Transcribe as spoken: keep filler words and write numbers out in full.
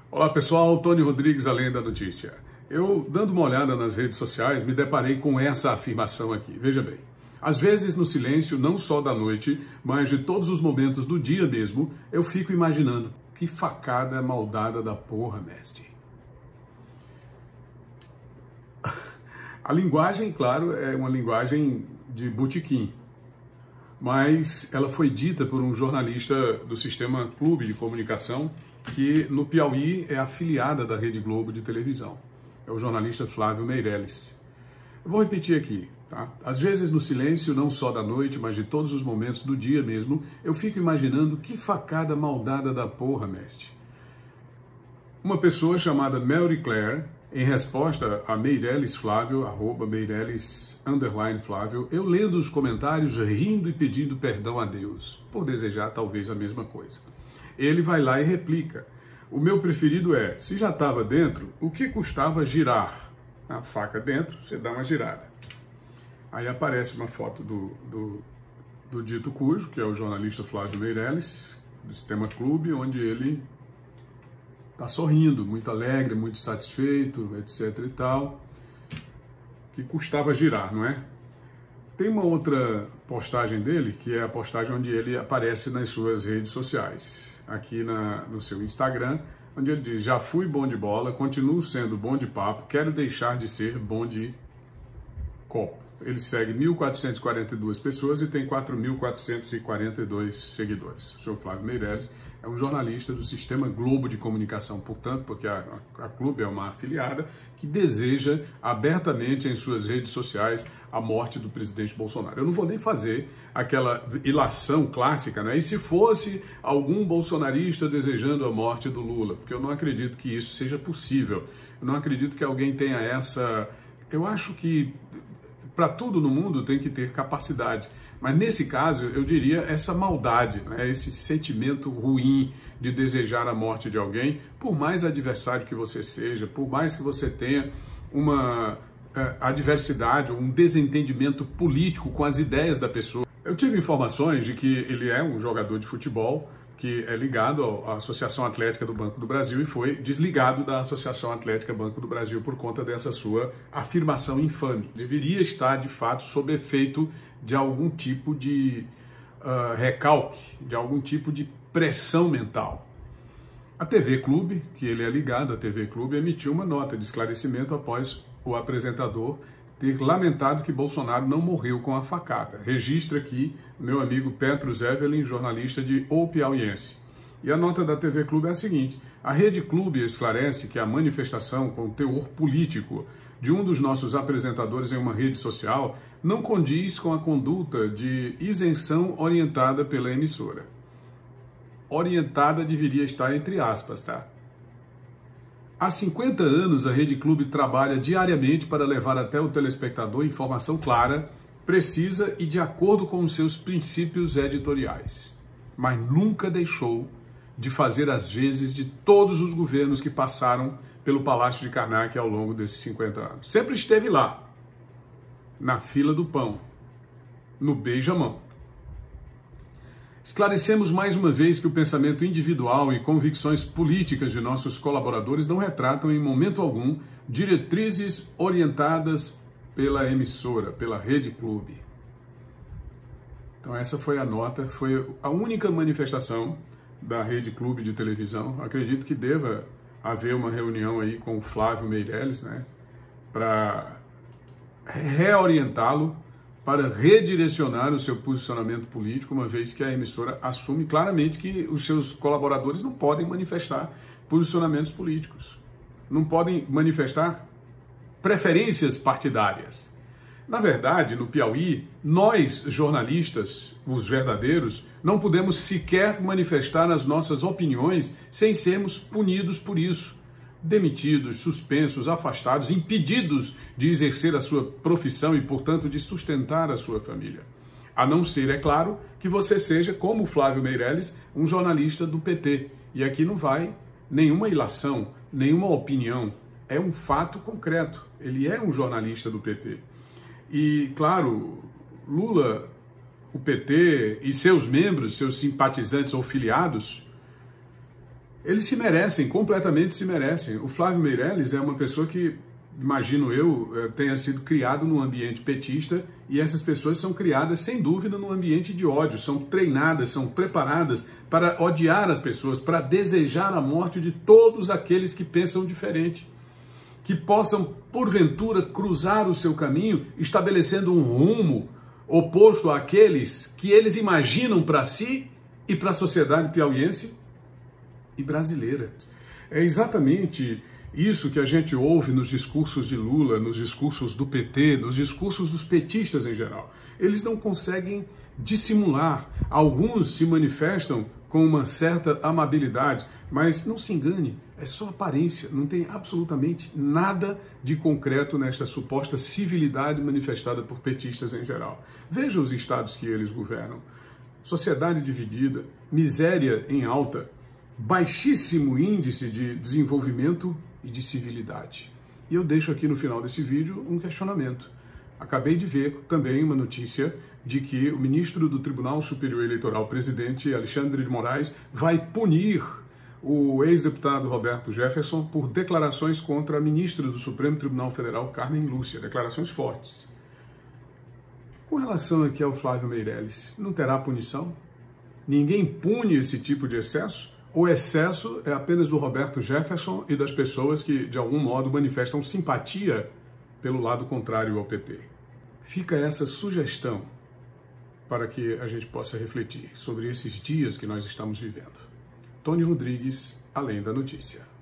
Olá pessoal, Tony Rodrigues, Além da Notícia. Eu, dando uma olhada nas redes sociais, me deparei com essa afirmação aqui. Veja bem, às vezes no silêncio, não só da noite, mas de todos os momentos do dia mesmo, eu fico imaginando, que facada maldada da porra, mestre. A linguagem, claro, é uma linguagem de botequim, mas ela foi dita por um jornalista do Sistema Clube de Comunicação, que no Piauí é afiliada da Rede Globo de televisão. É o jornalista Flávio Meirelles. Eu vou repetir aqui, tá? Às vezes no silêncio, não só da noite, mas de todos os momentos do dia mesmo, eu fico imaginando que facada maldada da porra, mestre. Uma pessoa chamada Mary Claire, em resposta a Meirelles Flávio, arroba Meirelles, underline Flávio, eu lendo os comentários, rindo e pedindo perdão a Deus, por desejar talvez a mesma coisa. Ele vai lá e replica. O meu preferido é, se já estava dentro, o que custava girar? A faca dentro, você dá uma girada. Aí aparece uma foto do, do, do dito cujo, que é o jornalista Flávio Meirelles, do Sistema Clube, onde ele está sorrindo, muito alegre, muito satisfeito, etc e tal, que custava girar, não é? Tem uma outra postagem dele, que é a postagem onde ele aparece nas suas redes sociais, aqui na, no seu Instagram, onde ele diz, já fui bom de bola, continuo sendo bom de papo, quero deixar de ser bom de copo. Ele segue mil quatrocentas e quarenta e duas pessoas e tem quatro mil quatrocentos e quarenta e dois seguidores. O senhor Flávio Meirelles é um jornalista do Sistema Globo de Comunicação, portanto, porque a, a, a Clube é uma afiliada que deseja abertamente em suas redes sociais a morte do presidente Bolsonaro. Eu não vou nem fazer aquela ilação clássica, né? E se fosse algum bolsonarista desejando a morte do Lula? Porque eu não acredito que isso seja possível. Eu não acredito que alguém tenha essa... Eu acho que para tudo no mundo tem que ter capacidade. Mas nesse caso, eu diria essa maldade, né? Esse sentimento ruim de desejar a morte de alguém, por mais adversário que você seja, por mais que você tenha uma uh, adversidade, um desentendimento político com as ideias da pessoa. Eu tive informações de que ele é um jogador de futebol que é ligado à Associação Atlética do Banco do Brasil e foi desligado da Associação Atlética Banco do Brasil por conta dessa sua afirmação infame. Deveria estar, de fato, sob efeito de algum tipo de uh, recalque, de algum tipo de pressão mental. A T V Clube, que ele é ligado à T V Clube, emitiu uma nota de esclarecimento após o apresentador ter lamentado que Bolsonaro não morreu com a facada. Registra aqui meu amigo Petros Evelyn, jornalista de O Piauiense. E a nota da T V Clube é a seguinte: a Rede Clube esclarece que a manifestação com teor político de um dos nossos apresentadores em uma rede social não condiz com a conduta de isenção orientada pela emissora. Orientada deveria estar entre aspas, tá? Há cinquenta anos, a Rede Clube trabalha diariamente para levar até o telespectador informação clara, precisa e de acordo com os seus princípios editoriais. Mas nunca deixou de fazer as vezes de todos os governos que passaram pelo Palácio de Karnak ao longo desses cinquenta anos. Sempre esteve lá, na fila do pão, no beija-mão. Esclarecemos mais uma vez que o pensamento individual e convicções políticas de nossos colaboradores não retratam em momento algum diretrizes orientadas pela emissora, pela Rede Clube. Então essa foi a nota, foi a única manifestação da Rede Clube de televisão. Acredito que deva haver uma reunião aí com o Flávio Meirelles, né, para reorientá-lo, para redirecionar o seu posicionamento político, uma vez que a emissora assume claramente que os seus colaboradores não podem manifestar posicionamentos políticos, não podem manifestar preferências partidárias. Na verdade, no Piauí, nós, jornalistas, os verdadeiros, não podemos sequer manifestar as nossas opiniões sem sermos punidos por isso. Demitidos, suspensos, afastados, impedidos de exercer a sua profissão e, portanto, de sustentar a sua família. A não ser, é claro, que você seja, como o Flávio Meirelles, um jornalista do P T. E aqui não vai nenhuma ilação, nenhuma opinião. É um fato concreto. Ele é um jornalista do P T. E, claro, Lula, o P T e seus membros, seus simpatizantes ou filiados, Eles se merecem, completamente se merecem. O Flávio Meirelles é uma pessoa que, imagino eu, tenha sido criado num ambiente petista, e essas pessoas são criadas, sem dúvida, num ambiente de ódio, são treinadas, são preparadas para odiar as pessoas, para desejar a morte de todos aqueles que pensam diferente, que possam, porventura, cruzar o seu caminho, estabelecendo um rumo oposto àqueles que eles imaginam para si e para a sociedade piauiense e brasileira. É exatamente isso que a gente ouve nos discursos de Lula, nos discursos do P T, nos discursos dos petistas em geral. Eles não conseguem dissimular. Alguns se manifestam com uma certa amabilidade, mas não se engane, é só aparência, não tem absolutamente nada de concreto nesta suposta civilidade manifestada por petistas em geral. Veja os estados que eles governam. Sociedade dividida, miséria em alta, baixíssimo índice de desenvolvimento e de civilidade. E eu deixo aqui no final desse vídeo um questionamento. Acabei de ver também uma notícia de que o ministro do Tribunal Superior Eleitoral, presidente Alexandre de Moraes, vai punir o ex-deputado Roberto Jefferson por declarações contra a ministra do Supremo Tribunal Federal, Carmen Lúcia, declarações fortes. Com relação aqui ao Flávio Meirelles, não terá punição? Ninguém pune esse tipo de excesso? O excesso é apenas do Roberto Jefferson e das pessoas que, de algum modo, manifestam simpatia pelo lado contrário ao P T. Fica essa sugestão para que a gente possa refletir sobre esses dias que nós estamos vivendo. Tony Rodrigues, Além da Notícia.